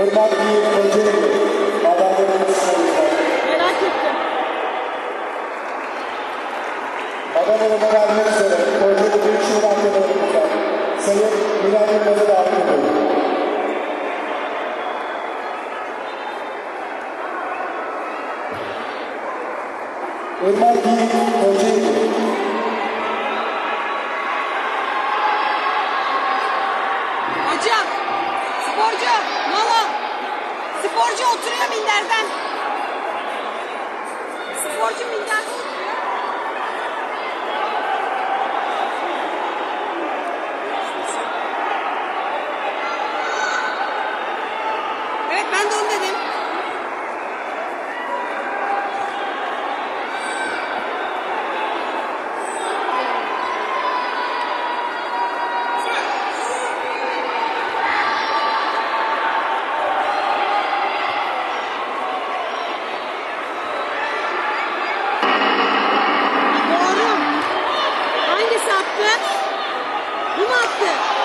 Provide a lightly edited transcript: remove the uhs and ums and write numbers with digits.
Irmak Yiğit Kocaeli. Madalyalarını sunarlar. Merak ettim. Madalyalarını vermek üzere Kocaeli Büyükşehir Antrenörümüzden Sayın Bilal Yılmaz'ı davet ediyorum. Irmak Yiğit Kocaeli. Hocam, sporcu, Nala. Sporcu oturuyor minderden. Sporcu minderde oturuyor. Evet, ben de onu dedim. Doğru. Hangisi attı? Bu mu attı?